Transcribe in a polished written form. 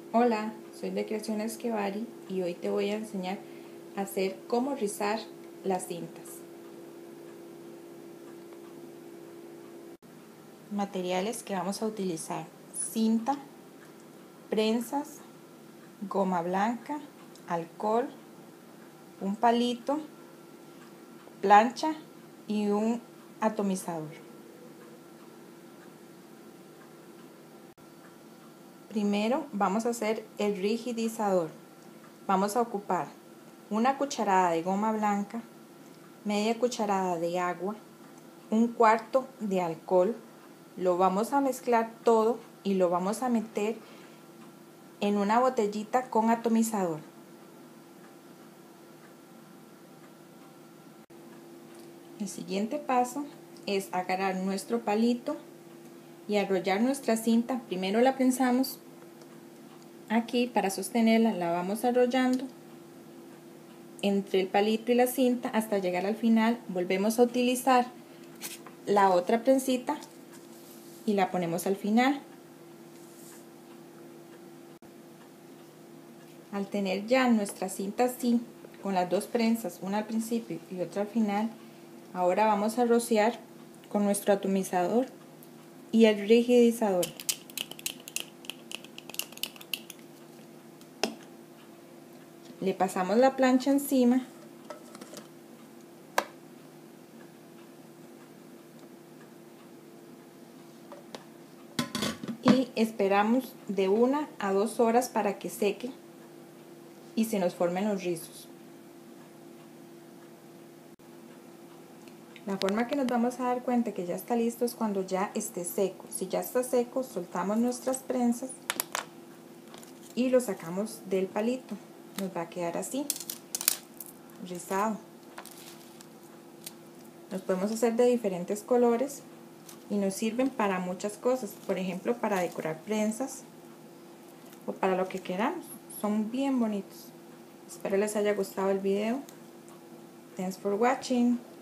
Hola, soy de Creaciones Kevari y hoy te voy a enseñar a hacer cómo rizar las cintas. Materiales que vamos a utilizar: cinta, prensas, goma blanca, alcohol, un palito, plancha y un atomizador. Primero vamos a hacer el rigidizador. Vamos a ocupar una cucharada de goma blanca, media cucharada de agua, un cuarto de alcohol. Lo vamos a mezclar todo y lo vamos a meter en una botellita con atomizador. El siguiente paso es agarrar nuestro palito y enrollar nuestra cinta. Primero la prensamos aquí para sostenerla, la vamos enrollando entre el palito y la cinta hasta llegar al final. Volvemos a utilizar la otra prensita y la ponemos al final. Al tener ya nuestra cinta así, con las dos prensas, una al principio y otra al final, ahora vamos a rociar con nuestro atomizador y el rigidizador. Le pasamos la plancha encima y esperamos de 1 a 2 horas para que seque y se nos formen los rizos. La forma que nos vamos a dar cuenta que ya está listo es cuando ya esté seco. Si ya está seco, soltamos nuestras prensas y lo sacamos del palito. Nos va a quedar así, rizado. Los podemos hacer de diferentes colores y nos sirven para muchas cosas. Por ejemplo, para decorar prensas o para lo que queramos. Son bien bonitos. Espero les haya gustado el video. Thanks for watching.